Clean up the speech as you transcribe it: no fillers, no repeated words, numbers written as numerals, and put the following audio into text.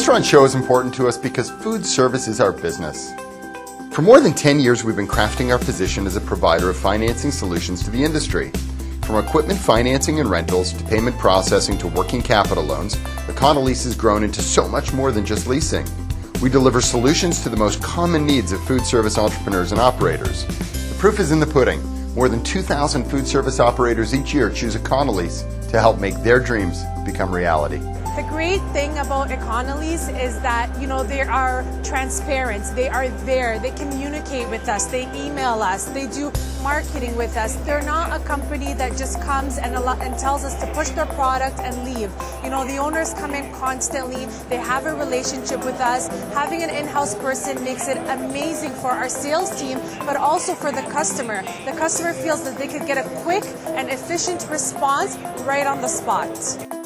Restaurant Show is important to us because food service is our business. For more than 10 years, we've been crafting our position as a provider of financing solutions to the industry. From equipment financing and rentals to payment processing to working capital loans, Econolease has grown into so much more than just leasing. We deliver solutions to the most common needs of food service entrepreneurs and operators. The proof is in the pudding. More than 2,000 food service operators each year choose Econolease to help make their dreams become reality. The great thing about Econolease is that, they are transparent. They are there. They communicate with us. They email us. They do marketing with us. They're not a company that just comes and tells us to push their product and leave. The owners come in constantly. They have a relationship with us. Having an in-house person makes it amazing for our sales team, but also for the customer. The customer feels that they could get a quick and efficient response right on the spot.